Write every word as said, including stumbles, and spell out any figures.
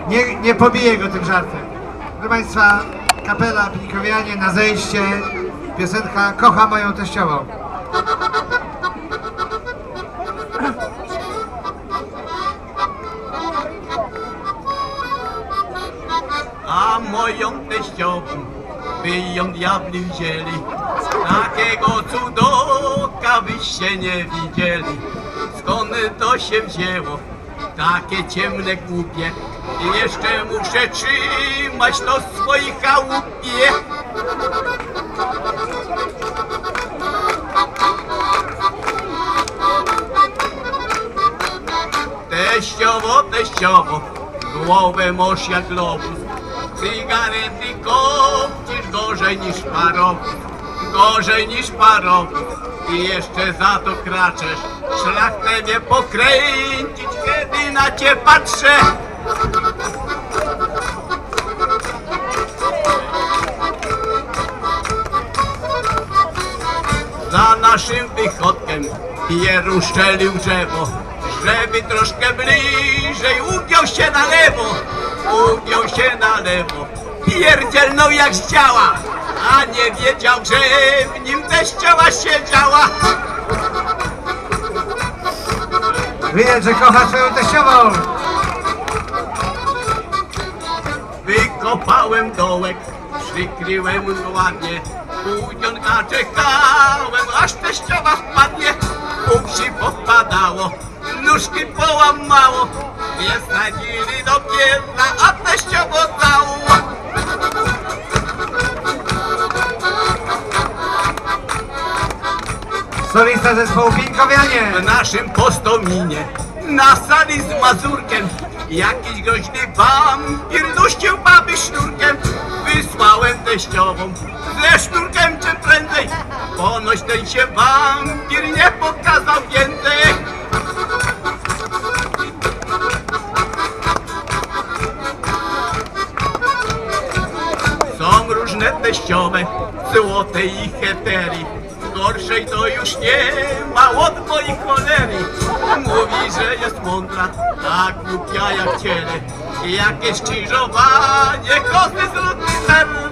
Nie, nie pobiję go tym żartem. Proszę Państwa, kapela Pilikowianie na zejście. Piosenka Kocha moją teściową. A moją teściową by ją diabli wzięli, takiego cudoka byście nie widzieli. Skąd to się wzięło, takie ciemne głupie, i jeszcze muszę trzymać to w swojej chałupie. Teściowo, teściowo, głowę masz jak globus, cygarety kopcisz gorzej niż parowóz, gorzej niż parowóz. I jeszcze za to kraczesz, szlak chce mnie pokręcić, kiedy na cię patrzę. Za naszym wychodkiem Pieru szczelił drzewo, żeby troszkę bliżej ugiął się na lewo, ugiął się na lewo. Pierdzielnął jak zdziała, a nie wiedział, że w nim teściowa siedziała. Widać, że kocha swoją teściową. Wykopałem dołek, przykryłem go ładnie, półdzionka czekałem, aż teściowa wpadnie. Pół się popadało, nóżki połamało, nie sadzili do pierdla, a teściowo dało. Solista zespołu Pilikowianie. W naszym postominie, na sali z mazurkiem, jakiś groźny wampir duścił baby sznurkiem. Wysłałem teściową ze sznurkiem czym prędzej, ponoć ten się wampir nie pokazał więcej. Są różne teściowe, złote i heterii, gorszej to już nie ma od mojej cholery. Mówi, że jest mądra, a głupia jak ciele, jakieś krzyżowanie, kozy z ludzi